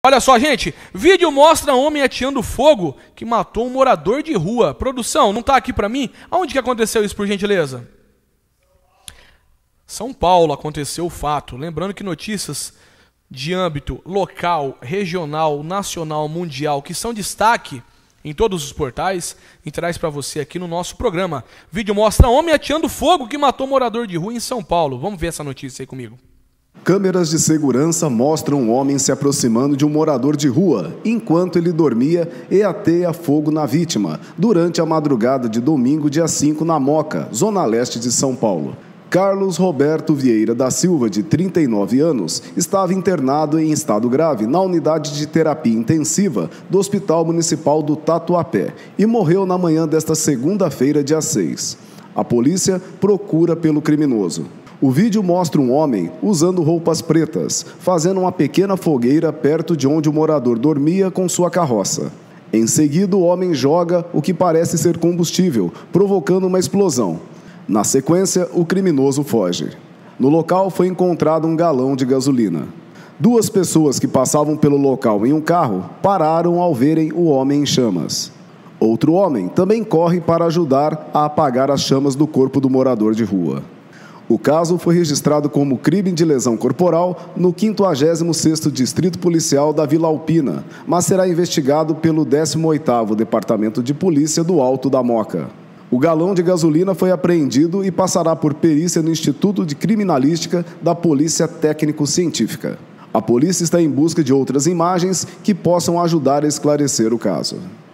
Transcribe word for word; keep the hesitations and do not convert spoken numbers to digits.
Olha só, gente, vídeo mostra homem ateando fogo que matou um morador de rua. Produção, não tá aqui pra mim? Aonde que aconteceu isso, por gentileza? São Paulo aconteceu o fato. Lembrando que notícias de âmbito local, regional, nacional, mundial, que são destaque em todos os portais, e traz para você aqui no nosso programa. Vídeo mostra homem ateando fogo que matou morador de rua em São Paulo. Vamos ver essa notícia aí comigo. Câmeras de segurança mostram um homem se aproximando de um morador de rua, enquanto ele dormia e ateia fogo na vítima, durante a madrugada de domingo, dia cinco, na Moca, zona leste de São Paulo. Carlos Roberto Vieira da Silva, de trinta e nove anos, estava internado em estado grave na unidade de terapia intensiva do Hospital Municipal do Tatuapé e morreu na manhã desta segunda-feira, dia seis. A polícia procura pelo criminoso. O vídeo mostra um homem usando roupas pretas, fazendo uma pequena fogueira perto de onde o morador dormia com sua carroça. Em seguida, o homem joga o que parece ser combustível, provocando uma explosão. Na sequência, o criminoso foge. No local foi encontrado um galão de gasolina. Duas pessoas que passavam pelo local em um carro pararam ao verem o homem em chamas. Outro homem também corre para ajudar a apagar as chamas do corpo do morador de rua. O caso foi registrado como crime de lesão corporal no quinquagésimo sexto Distrito Policial da Vila Alpina, mas será investigado pelo décimo oitavo Departamento de Polícia do Alto da Moca. O galão de gasolina foi apreendido e passará por perícia no Instituto de Criminalística da Polícia Técnico-Científica. A polícia está em busca de outras imagens que possam ajudar a esclarecer o caso.